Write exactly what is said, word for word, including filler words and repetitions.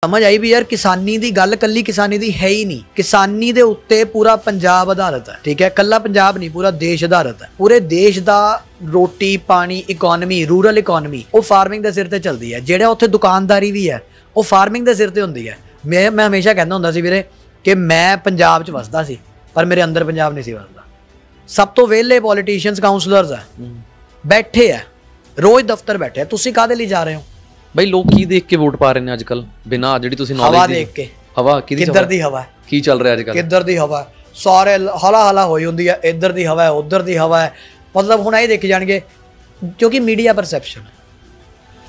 समझ आई भी यार किसानी दी गल कल्ली किसानी दी है ही नहीं। किसानी दे उत्ते पूरा पंजाब आधारित है, ठीक है। कल्ला पंजाब नहीं, पूरा देश आधारित है। पूरे देश दा रोटी पानी इकोनॉमी रूरल इकोनॉमी वो फार्मिंग दे सिर ते चलदी है। जेड़ा उत्थे दुकानदारी भी है वो फार्मिंग दे सिर ते हुंदी है। मैं मैं हमेशा कहंदा हुंदा सी वीरे कि मैं पंजाब च वसदा सी पर मेरे अंदर पंजाब नहीं सी वसदा। सब तो वेले पॉलिटिशियंस काउंसलर्स है बैठे है, रोज दफ्तर बैठे है। तुसीं काहदे लई जा रहे हो ਬਈ ਲੋਕ ਕੀ ਦੇਖ ਕੇ ਵੋਟ ਪਾ ਰਹੇ ਨੇ ਅੱਜ ਕੱਲ ਬਿਨਾਂ ਜਿਹੜੀ ਤੁਸੀਂ ਨੌਲੇਜ ਹਵਾ ਦੇਖ ਕੇ? ਹਵਾ ਕਿਹਦੀ ਕਿੱਧਰ ਦੀ ਹਵਾ ਕੀ ਚੱਲ ਰਿਹਾ ਅੱਜ ਕੱਲ? ਕਿੱਧਰ ਦੀ ਹਵਾ ਸਾਰੇ ਹਲਾ ਹਲਾ ਹੋਈ ਹੁੰਦੀ ਹੈ। ਇੱਧਰ ਦੀ ਹਵਾ ਹੈ, ਉੱਧਰ ਦੀ ਹਵਾ ਹੈ। ਮਤਲਬ ਹੁਣ ਇਹ ਦੇਖ ਜਾਣਗੇ ਕਿਉਂਕਿ ਮੀਡੀਆ ਪਰਸੈਪਸ਼ਨ